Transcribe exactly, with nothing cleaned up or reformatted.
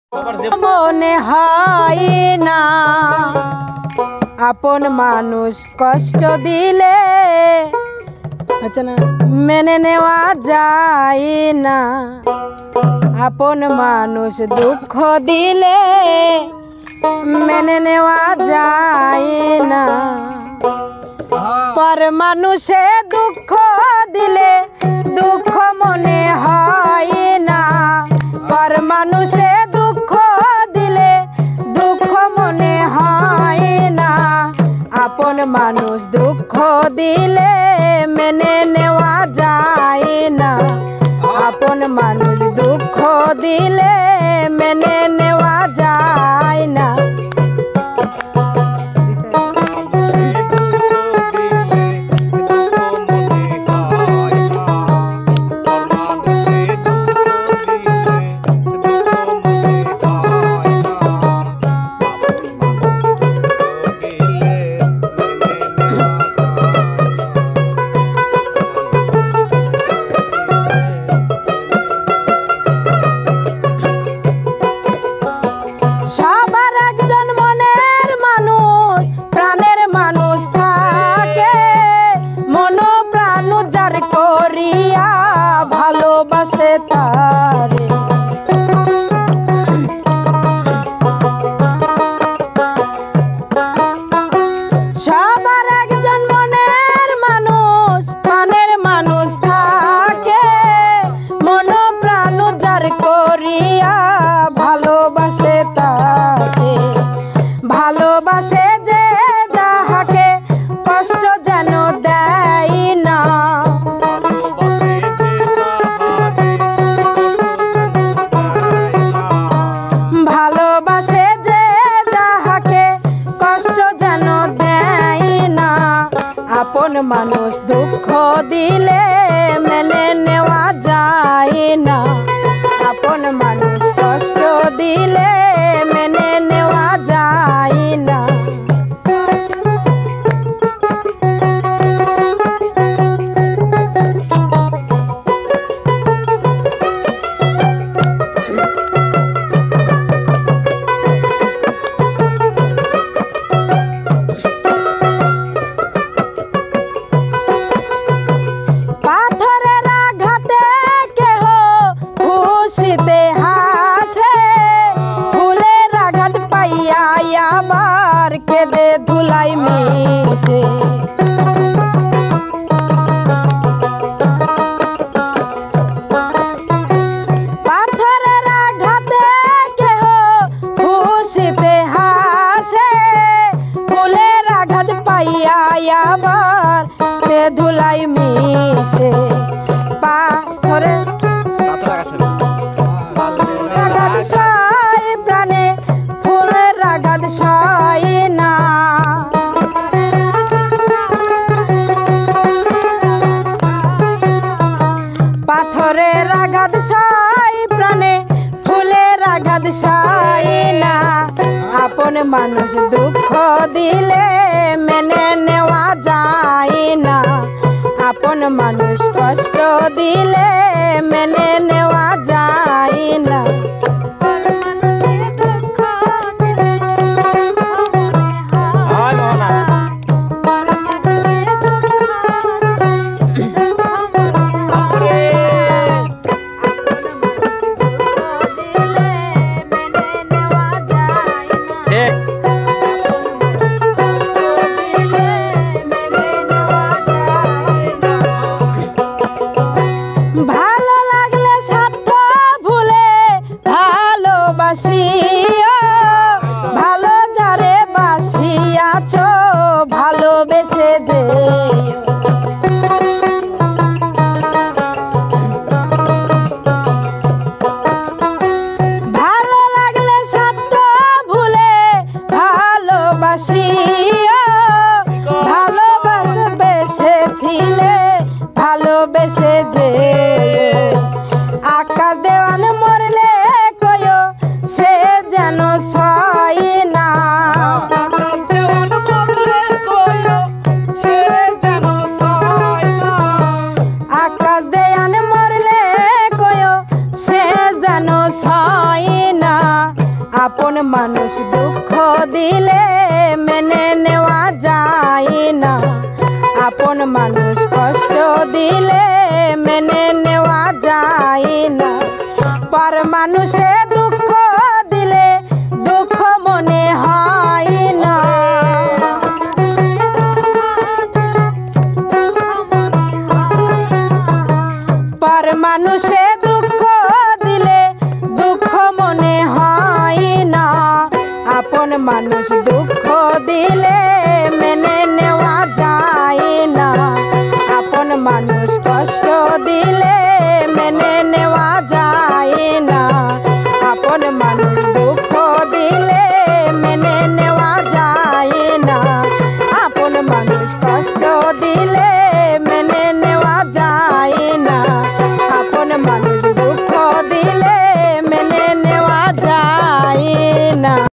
মনে হয় না আপন মানুষ কষ্ট দিলে আচ্ছা না মেনে নেওয়া যায় না, আপন মানুষ দুঃখ দিলে মেনে নেওয়া যায় না, পর মানুষে দুঃখ দিলে দুঃখ মনে হয় না, পর মানুষে দুঃখ দিলে দুঃখ মনে হয় না, আপন মানুষ দুঃখ দিলে মেনে নেওয়া যায় না, আপন মানুষ দুঃখ দিলে মেনে নেওয়া যায় না। ভালোবাসে তারে সবার একজন মনের মানুষ প্রাণের মানুষ থাকে, মন প্রাণ যার করিয়া ভালোবাসে তাকে, ভালোবাসে যে যাহাকে কষ্ট যেন দেয় না, আপন মানুষ দুঃখ দিলে মেনে নেওয়া যায় না, আপন মানুষ কষ্ট দিলে মেনে নেওয়া যায় না। আবার কেঁদে ধুলাই মিশে পাথরের আঘাতে কেহ খুশিতে হাসে, ফুলের আঘাত পাইয়া আবার কেঁদে ধুলাই মিশে, পাথরে আঘাত সয় প্রাণে ফুলের আঘাত সয় না, পাথরের আঘাত সয় প্রাণে ফুলের আঘাত সয় না, আপন মানুষ দুঃখ দিলে মেনে নেওয়া যায় না, আপন মানুষ কষ্ট দিলে মেনে নেওয়া যায় না। ভালো লাগলে স্বার্থ ভুলে ভালোবাসিও, ভালো যারে বাসিয়াছ ভালোবেসে যেও, ভালো লাগলে স্বার্থ ভুলে ভালোবাসিও, ভালোবেসেছিলে ভালোবেসে যে, আকাশ দেওয়ান মরলে কয়ো সে যেন সয় না, আকাশ দেওয়ান মরলে কয়ো সে যেন সয় না। আপন মানুষ দুঃখ দিলে মেনে নেওয়া যায় না, আপন মানুষ কষ্ট দিলে মেনে নেওয়া যায় না। পর মানুষে দুঃখ দিলে দুঃখ মনে হয় না, পর মানুষে দুঃখ দিলে দুঃখ মনে হয় না, আপন মানুষ দুঃখ দিলে